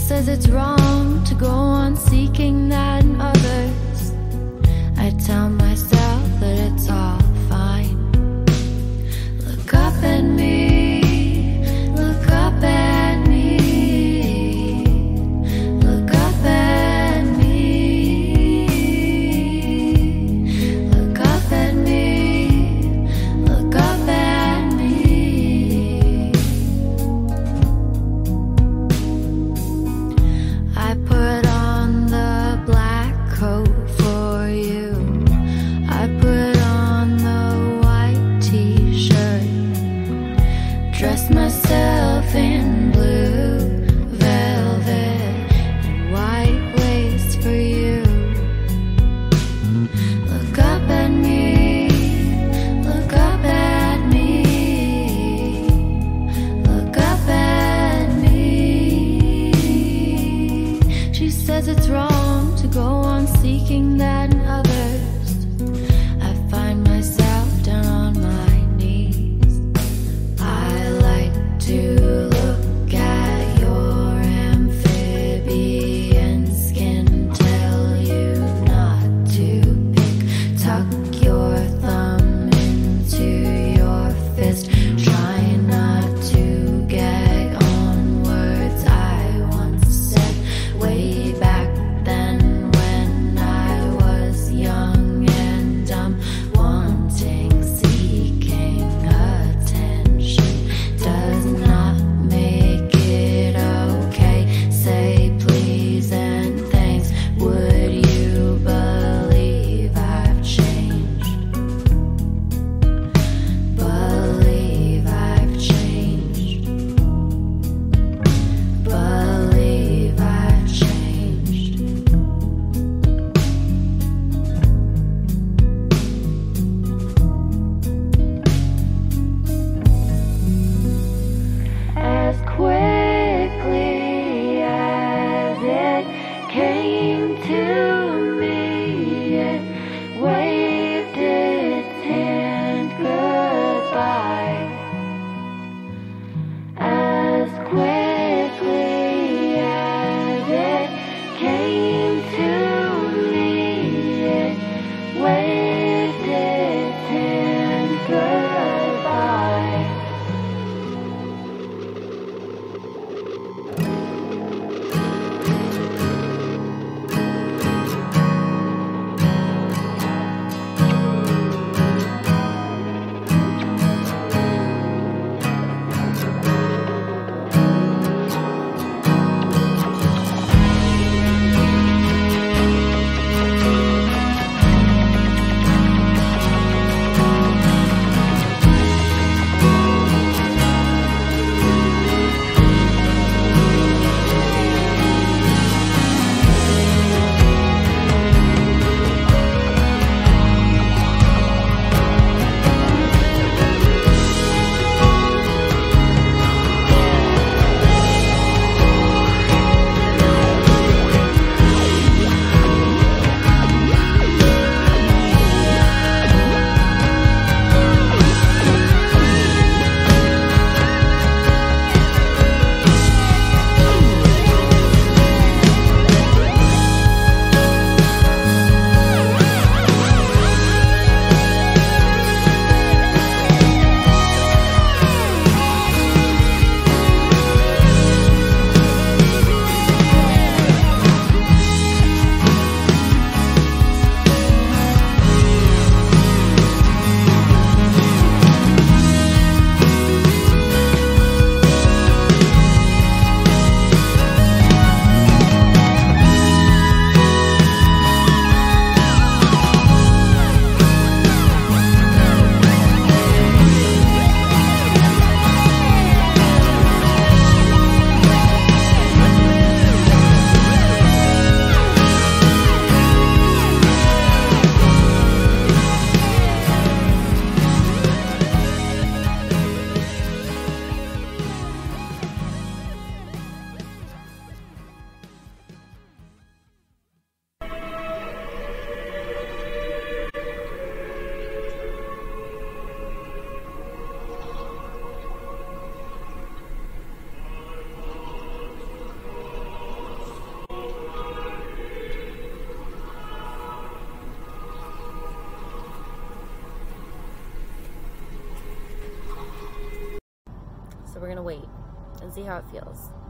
says it's wrong to go on seeking that in others. I tell myself that it's all fine. Look up at me, look up at me, look up at me, look up at me, look up at me. I put on the black coat for you. I put on the white t-shirt. Dressed myself in blue velvet and white lace for you. Look up at me, look up at me, look up at me. She says it's wrong to go on seeking that in others. I find myself down on my knees. I like to look at your amphibian skin, tell you not to pick, tuck your thumb into your fist, try not to gag on words I once said way back then when I was young and dumb, wanting, seeking attention does not So we're gonna wait and see how it feels.